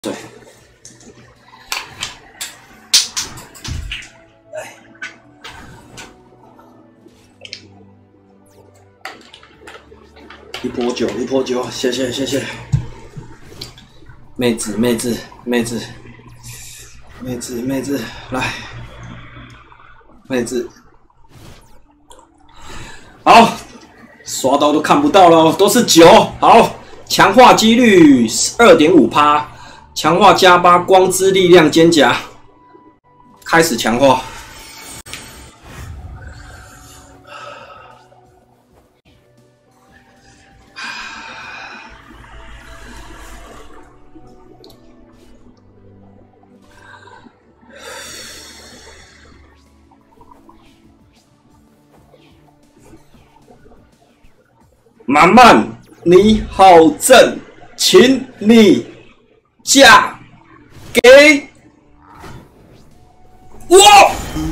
对，一波酒，一波酒，谢谢谢谢。妹子妹子妹子妹子妹子，来，妹子，好，刷到都看不到了，都是酒，好，强化几率 2.5%。 强化加8光之力量肩胛，开始强化。满满，你好正，请你。 嫁给我。